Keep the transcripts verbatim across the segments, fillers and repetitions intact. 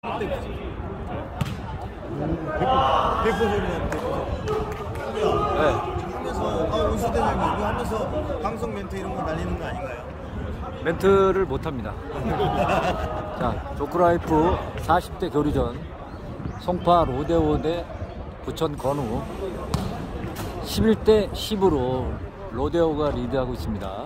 대포 소리는 대포. 네. 하면서 아 운수 대장님 이거 하면서 방송 멘트 이런 거 날리는 거 아닌가요? 멘트를 못 합니다. 자, 조크라이프 사십 대 교류전 송파 오 대 오 대 부천 건우 십일 대 십으로 로데오가 리드하고 있습니다.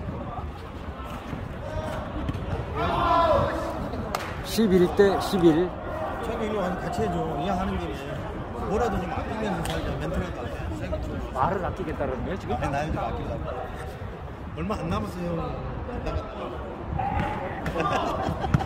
십일 대 십일. 저기 이리 와서 같이 해줘. 이왕 하는 김에 뭐라도 좀 아끼면서 살자. 멘트라도 안 말을 아끼겠다는 거예요 지금? 해. 나이 좀 아끼려고. 얼마 안 남았어요. 안 남았다.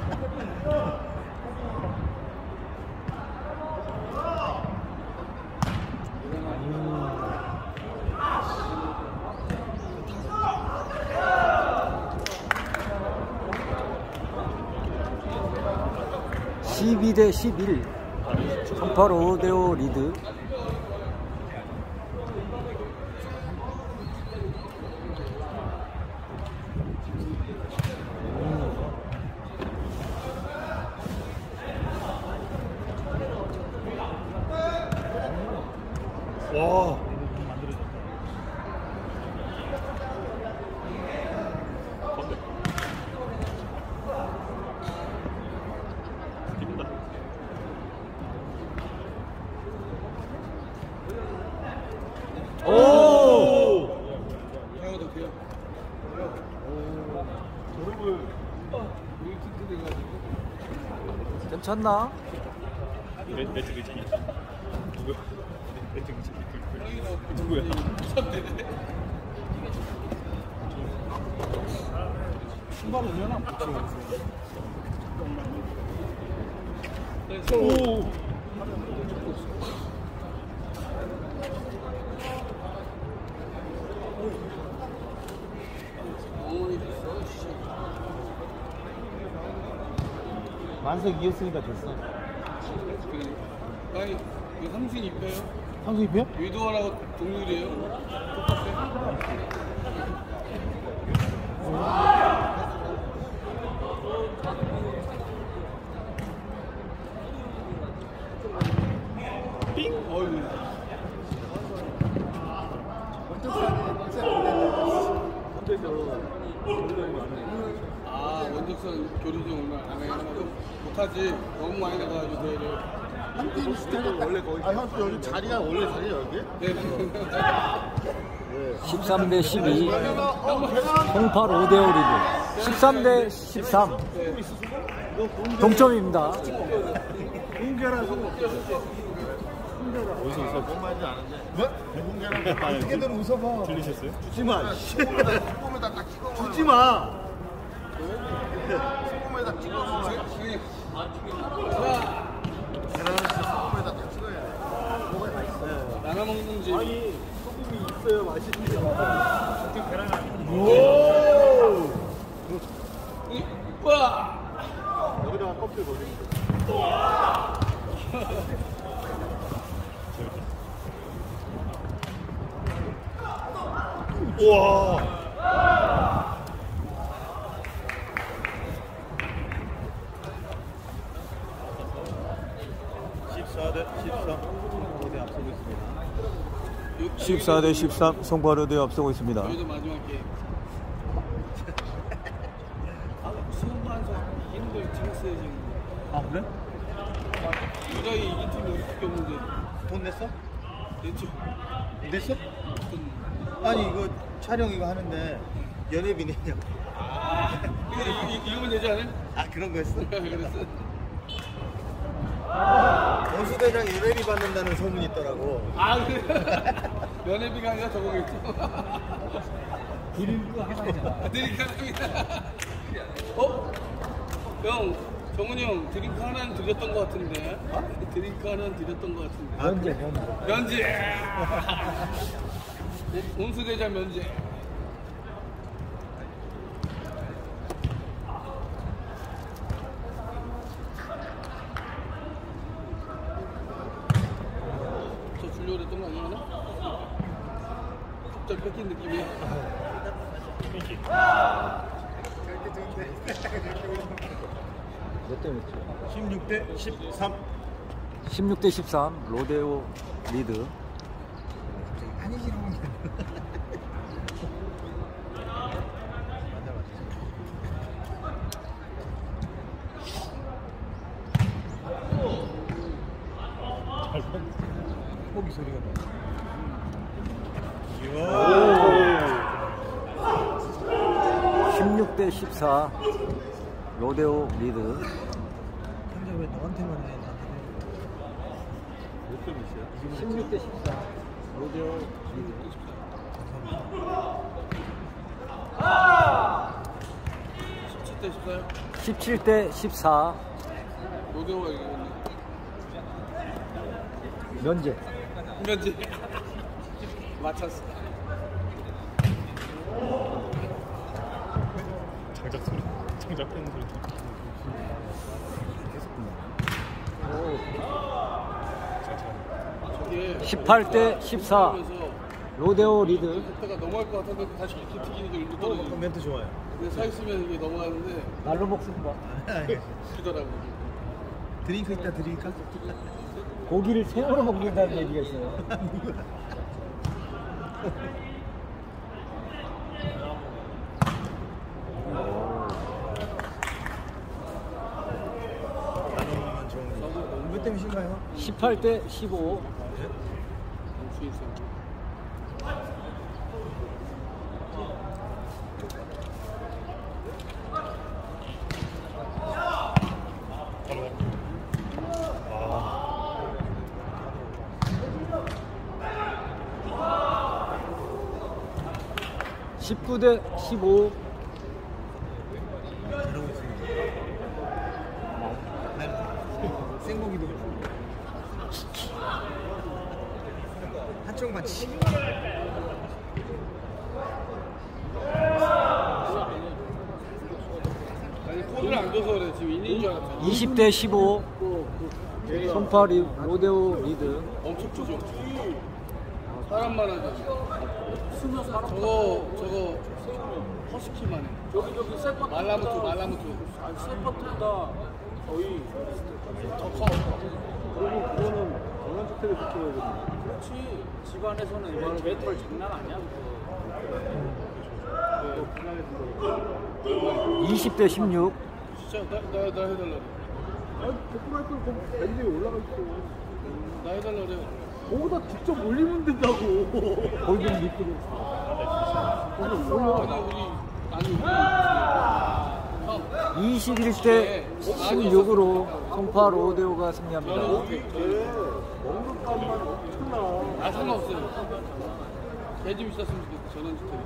십이 대 십일. 송파 오 대 오 리드. 와. 오! 하나도 돼요. 괜찮나? 누구야? 누구야? 신발 오려나? 오! 만석 이겼으니까 됐어. 그, 아니, 그 삼순 입혀요? 상수 입혀? 유도하라고 동률이에요? 똑같아? 삥! 어이구. 아, 원적선 교류전 오늘 안 해. 못하지. 너무 많이 나가가지고 대회를. 한팀 스타일 원래 거기. 아 형 여기 자리가 원래 자리야 여기? 네. 십삼 대 십이. 송파 오 대 오 리드. 십삼 대 십삼. 동점입니다. 공개라서. 어디서 웃어? 뭔 말인지 아는데. 뭐? 공개라서. 어떻게든 웃어봐. 들리셨어요? 주지 마. 소금에다 딱 찍어. 주지 마. 소금에다 찍어. 소금에다 딱 찍어야. 뭐가 맛있어요? 나눠 먹는 집. 아니 소금이 있어야 맛있는데. 계란 아니고. 오. 와! 여기다가 껍질 버리면 돼. 우와. 십사 대 십삼 송파로대 앞서고 있습니다. 십사 대 십삼 송파로대 앞서고 있습니다. 여기도 마지막 게임. 아, 수업만 이기는 걸 찍었어요 지금. 아 그래? 유다이 이긴 팀이 어떻게 없는데. 돈 냈어? 냈죠. 냈어? 아니 이거 촬영 이거 하는데 연예비 내냐고. 근데 이- 이러면 되지 않아요? 아 그런 거였어? 그랬어. 원수대장 연예비 받는다는 소문이 있더라고. 아 그래? 연예비가 아니라 저거겠죠. 드릴도 하나잖아. 드링크 하나입니다. 어? 형, 정훈이 형 드링크 하나는 드렸던 것 같은데. 어? 드링크 하나는 드렸던 것 같은데. 현재 현재. 면제. 온수대장 면제. 저 주려고 했던 거 아니야? 갑자기 뺏긴 느낌이야. 몇 대 몇이죠? 십육 대 십삼. 십육 대 십삼 로데오 리드. 한이 싫은 게 포기 소리가 나. 십육 대 십사 로데오 리드. 현재 왜 너한테만 해? 나한테 십육 대 십사 로데오 리드. 십칠 대 십사요? 십칠 대 십사 로데오가 이기겠네. 면제. 면제. 맞췄어. 장작 소리, 장작 pen 소리. 저게 십팔 대 십사 로데오 리드. 그때가 넘어갈 것 같은데 다시 이렇게 튀기니까 일로 떨어지고. 멘트 좋아요. 근데 서 있으면 이게 넘어가는데 날로 먹습니다. 튀더라고. 드링크 있다 드링크. 고기를 생으로 먹는다는 얘기가 있어요. 나는 좋은 거. 몇 대 몇인가요? 십팔 대 십오. 수 있어. 십구 대 십오. 잘하고 있습니다. 생고기도 한쪽만 치. 아니 코드를 안 줘서 그래. 지금 인인 줄 알았어. 이십 대 십오 송파 리, 로데오 리드. 엄청 크죠. 사람만 하죠. 저거 저거 허스키만 해. 저기 저기 세퍼 말라무트 말라무트. 아니 세퍼트보다 거의 더 커. 그리고 그거는 전원주택을 지켜야 그렇지. 집안에서는 이거 메이터를 장난 아니야. 이십 대 십육. 진짜 나나 나 해달라. 아니, 포크라이트는 그 밴드에 올라가 있어. 나 해달라 그래. 거기다 직접 올리면 된다고. 골든 리프로. 아니 우리 아니 우리 이십일 대 십육으로 송파 로데오가 승리합니다. 먹는 값만 엄청나. 아 상관없어요. 개집 있었으면 좋겠다. 전원주택.